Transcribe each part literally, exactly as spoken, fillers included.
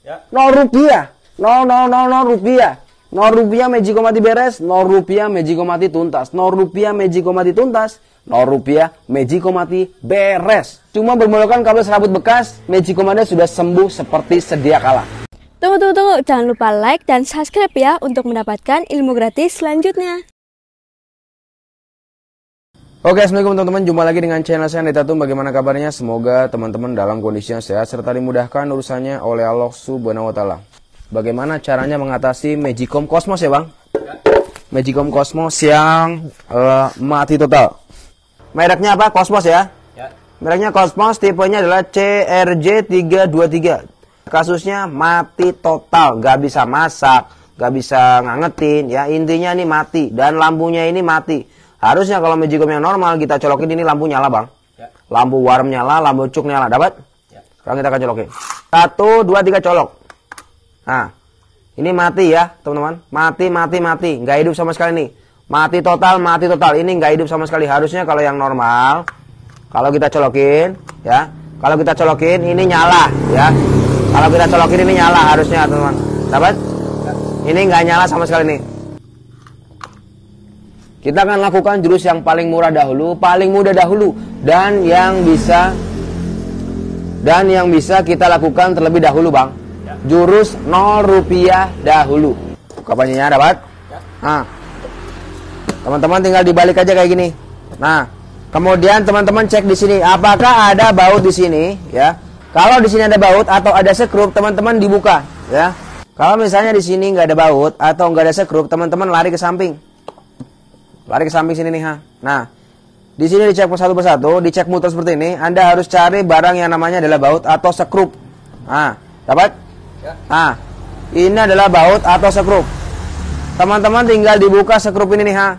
nol rupiah, nol nol nol nol rupiah, nol rupiah Magico mati beres, nol rupiah Magico mati tuntas, nol rupiah Magico mati tuntas, nol rupiah Magico mati beres. Cuma bermodalkan kabel serabut bekas, Magico Anda sudah sembuh seperti sedia kala. Tunggu, tunggu, tunggu. Jangan lupa like dan subscribe ya untuk mendapatkan ilmu gratis selanjutnya. Oke, assalamualaikum teman-teman. Jumpa lagi dengan channel saya Andai Tatum. Bagaimana kabarnya? Semoga teman-teman dalam kondisi yang sehat serta dimudahkan urusannya oleh Allah Subhanahu wa Ta'ala. Bagaimana caranya mengatasi Magicom Cosmos ya, Bang? Magicom Cosmos yang uh, mati total. Mereknya apa? Cosmos ya? Ya. Mereknya Cosmos, tipenya adalah C R J tiga dua tiga. Kasusnya mati total, nggak bisa masak, nggak bisa ngangetin, ya intinya ini mati dan lampunya ini mati. Harusnya kalau Magicom yang normal kita colokin ini lampu nyala, Bang. Ya. Lampu warm nyala, lampu cuk nyala, dapat? Ya. Sekarang kita akan colokin. Satu, dua, tiga colok. Nah, ini mati ya, teman-teman. Mati, mati, mati, nggak hidup sama sekali nih. Mati total, mati total. Ini nggak hidup sama sekali. Harusnya kalau yang normal, kalau kita colokin, ya, kalau kita colokin ini nyala, ya. Kalau kita colokin ini nyala harusnya, teman-teman. Dapat? Ini nggak nyala sama sekali nih. Kita akan lakukan jurus yang paling murah dahulu, paling mudah dahulu, dan yang bisa dan yang bisa kita lakukan terlebih dahulu, Bang. Jurus nol rupiah dahulu. Kapannya dapat? Nah, teman-teman tinggal dibalik aja kayak gini. Nah, kemudian teman-teman cek di sini, apakah ada baut di sini, ya? Kalau di sini ada baut atau ada sekrup, teman-teman dibuka, ya. Kalau misalnya di sini nggak ada baut atau nggak ada sekrup, teman-teman lari ke samping, lari ke samping sini nih, ha. Nah, di sini dicek satu persatu, dicek muter seperti ini. Anda harus cari barang yang namanya adalah baut atau sekrup. Nah, dapat? Nah, ini adalah baut atau sekrup. Teman-teman tinggal dibuka sekrup ini nih, ha.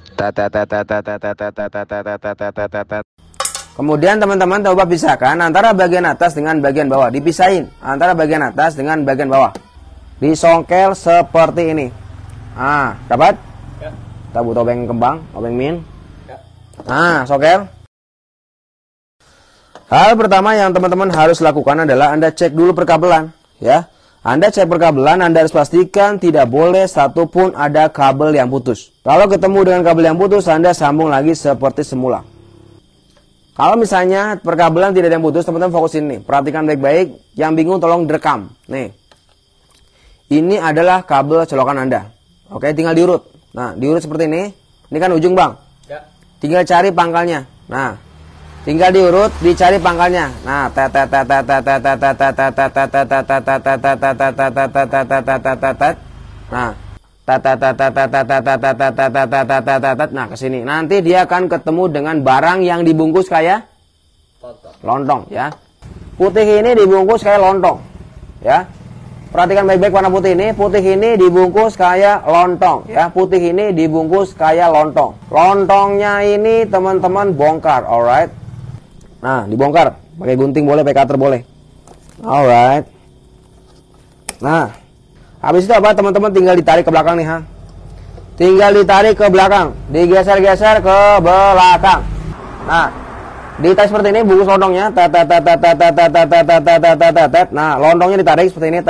Kemudian teman-teman coba pisahkan antara bagian atas dengan bagian bawah. Dipisahin antara bagian atas dengan bagian bawah. Disongkel seperti ini. Ah, dapat? Ya. Kita butuh obeng kembang, obeng min. Ya. Ah, songkel. Hal pertama yang teman-teman harus lakukan adalah Anda cek dulu perkabelan, ya. Anda cek perkabelan, Anda harus pastikan tidak boleh satupun ada kabel yang putus. Kalau ketemu dengan kabel yang putus, Anda sambung lagi seperti semula. Kalau misalnya perkabelan tidak ada yang putus, teman-teman fokusin nih. Perhatikan baik-baik. Yang bingung tolong direkam. Nih. Ini adalah kabel colokan Anda. Oke, tinggal diurut. Nah, diurut seperti ini. Ini kan ujung, Bang. Ya. Tinggal cari pangkalnya. Nah, tinggal diurut, dicari pangkalnya. Nah, nah, nah ke sini. Nanti dia akan ketemu dengan barang yang dibungkus kayak lontong, ya. Putih ini dibungkus kayak lontong, ya. Perhatikan baik-baik warna putih ini. Putih ini dibungkus kayak lontong, ya. Putih ini dibungkus kayak lontong. Lontongnya ini teman-teman bongkar, alright. Nah, dibongkar. Pakai gunting boleh, pakai cutter boleh. Alright. Nah, habis itu apa teman-teman, tinggal ditarik ke belakang nih, ha. Tinggal ditarik ke belakang, digeser-geser ke belakang. Nah, ditarik seperti ini, bungkus lontongnya. Nah, lontongnya ditarik seperti ini.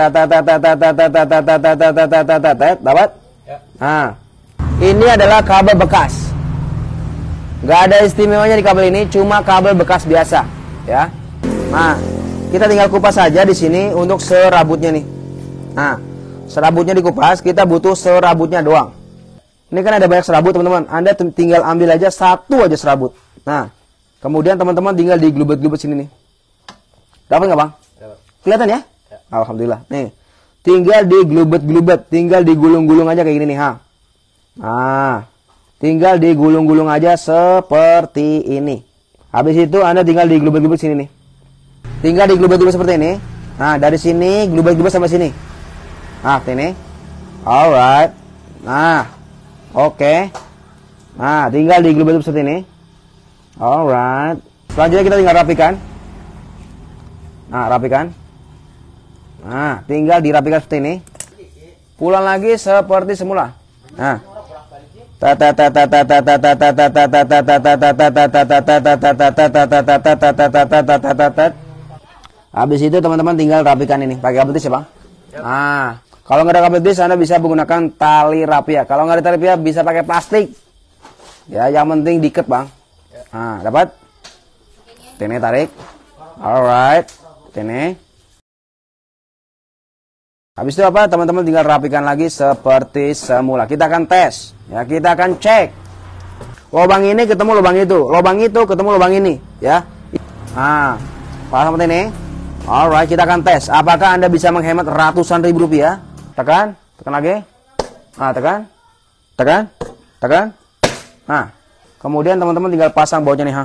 Dapat? Nah, ini adalah kabel bekas. Gak ada istimewanya di kabel ini, cuma kabel bekas biasa, ya. Nah, kita tinggal kupas saja di sini untuk serabutnya nih. Nah, serabutnya dikupas, kita butuh serabutnya doang. Ini kan ada banyak serabut, teman-teman. Anda tinggal ambil aja satu aja serabut. Nah, kemudian teman-teman tinggal digelubet-gelubet sini nih. Dapat nggak, Bang? Dapat. Kelihatan ya? Ya? Alhamdulillah. Nih, tinggal digelubet-gelubet, tinggal digulung-gulung aja kayak gini nih, ha. Nah, tinggal digulung-gulung aja seperti ini. Habis itu Anda tinggal digelubet-gelubet sini nih. Tinggal digelubet-gelubet seperti ini. Nah, dari sini gelubet-gelubet sampai sini. Nah, ini. Alright. Nah, oke. Okay. Nah, tinggal digelubet seperti ini. Alright. Selanjutnya kita tinggal rapikan. Nah, rapikan. Nah, tinggal dirapikan seperti ini. Pulang lagi seperti semula. Nah. Habis itu teman-teman tinggal rapikan ini. Pakai kabel tis ya, Bang. Yep. Nah, kalau nggak ada kabel dis, Anda bisa menggunakan tali rapia. Kalau nggak ada tali rapia, bisa pakai plastik. Ya, yang penting diikat, Bang. Yep. Nah, dapat? Tene tarik. Alright. Tene. Habis itu apa? Teman-teman tinggal rapikan lagi seperti semula. Kita akan tes. Ya, kita akan cek. Lubang ini ketemu lubang itu. Lubang itu ketemu lubang ini. Ya. Nah, pasang seperti ini. Alright, kita akan tes. Apakah Anda bisa menghemat ratusan ribu rupiah? Tekan, tekan lagi. Nah, tekan, tekan, tekan. Nah, kemudian teman-teman tinggal pasang bawahnya nih, ha.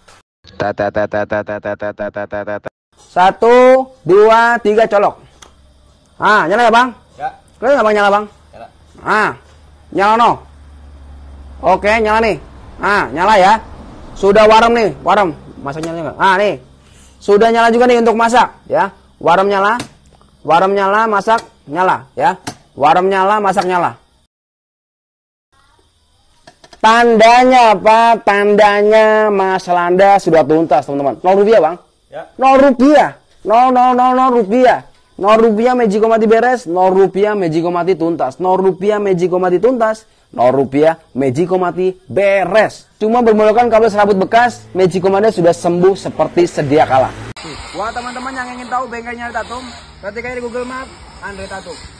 Satu, dua, tiga, colok. Ah, nyala ya, Bang? Ya. Kelihatan nggak, Bang, nyala, Bang? Nyala. Ah, nyala no. Oke, nyala nih. Ah, nyala ya. Sudah warm nih, warm. Masak nyala nggak? Ah, nih. Sudah nyala juga nih untuk masak, ya. Warm nyala, warm nyala, masak nyala, ya. Warm nyala, masak nyala. Tandanya apa? Tandanya masalah Anda sudah tuntas, teman-teman. Nol rupiah, Bang? Ya. Nol rupiah. Nol, nol, nol, nol rupiah. Nol rupiah Magico mati beres. Nol rupiah Magico mati tuntas. Nol rupiah Magico mati tuntas. Nol rupiah Magico mati beres. Cuma bermodalkan kabel serabut bekas, Magico Anda sudah sembuh seperti sedia kala. Wah, teman-teman yang ingin tahu bengkelnya Andre Tatum, ketikanya di Google Map Andre Tatum.